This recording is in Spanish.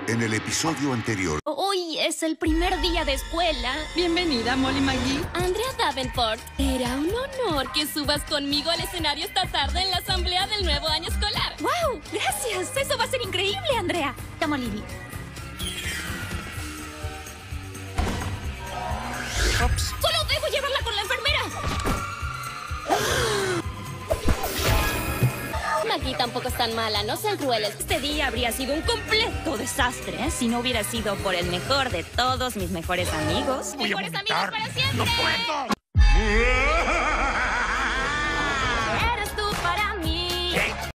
En el episodio anterior... Hoy es el primer día de escuela. Bienvenida, Molly McGee. Andrea Davenport, era un honor que subas conmigo al escenario esta tarde en la asamblea del nuevo año escolar. ¡Wow! ¡Gracias! Eso va a ser increíble, Andrea. Toma, Lily. Ups. ¡Solo debo llevarla con la enfermera! Maggie tampoco es tan mala, no sean crueles. Este día habría sido un completo desastre, si no hubiera sido por el mejor de todos mis mejores amigos. ¡Mejores amigos para siempre! ¡No puedo!